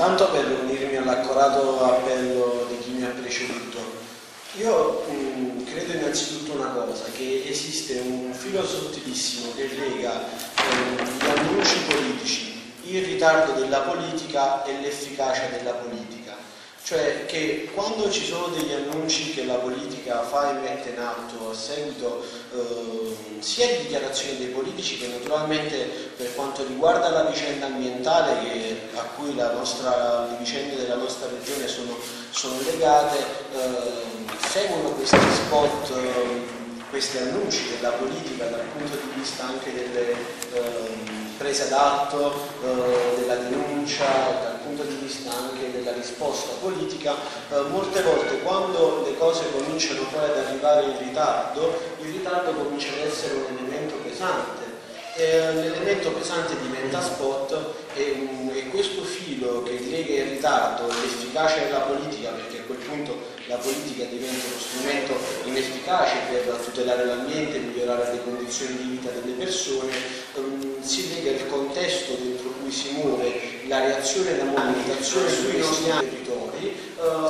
Intanto per unirmi all'accorato appello di chi mi ha preceduto, io credo innanzitutto una cosa, che esiste un filo sottilissimo che lega gli annunci politici, il ritardo della politica e l'efficacia della politica. Cioè che quando ci sono degli annunci che la politica fa e mette in atto a seguito sia di dichiarazioni dei politici che naturalmente per quanto riguarda la vicenda ambientale a cui le vicende della nostra regione sono legate, seguono questi spot, questi annunci della politica dal punto di vista anche delle prese d'atto, della denuncia, dal punto di vista anche della risposta politica, molte volte quando le cose cominciano poi ad arrivare in ritardo, il ritardo comincia ad essere un elemento pesante. L'elemento pesante diventa spot e questo filo che lega il ritardo e l'efficacia della politica, perché a quel punto la politica diventa uno strumento inefficace per tutelare l'ambiente, migliorare le condizioni di vita delle persone, si lega il contesto dentro cui si muove la reazione e la mobilitazione sui nostri territori,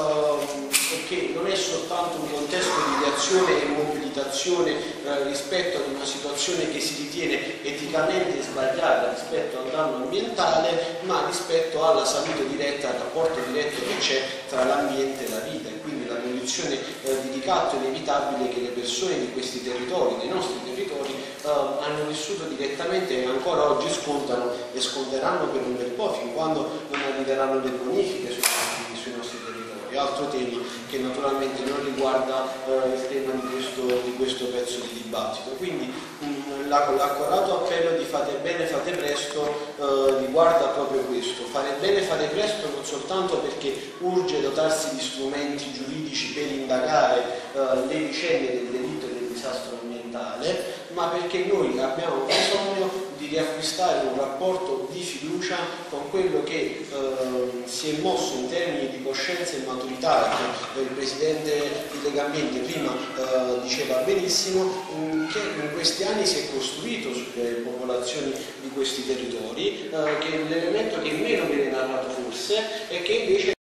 che non è soltanto un contesto di reazione e mobilitazione rispetto ad una situazione che si ritiene eticamente sbagliata rispetto al danno ambientale, ma rispetto alla salute diretta, al rapporto diretto che c'è tra l'ambiente e la vita, e quindi la condizione di ricatto inevitabile che le persone di questi territori, dei nostri territori, hanno vissuto direttamente e ancora oggi scontano e sconteranno per un bel po' fin quando non arriveranno le bonifiche sui nostri territori. Altro tema che naturalmente non riguarda il tema di questo pezzo di dibattito. Quindi l'accorato appello di fate bene, fate presto riguarda proprio questo. Fare bene, fate presto non soltanto perché urge dotarsi di strumenti giuridici per indagare le vicende del delitto e del disastro ambientale, ma perché noi abbiamo bisogno di riacquistare un rapporto di fiducia con quello che si è mosso in termini di coscienza e maturità, che il Presidente di Legambiente prima diceva benissimo, che in questi anni si è costruito sulle popolazioni di questi territori, che è l'elemento che meno viene narrato forse e che invece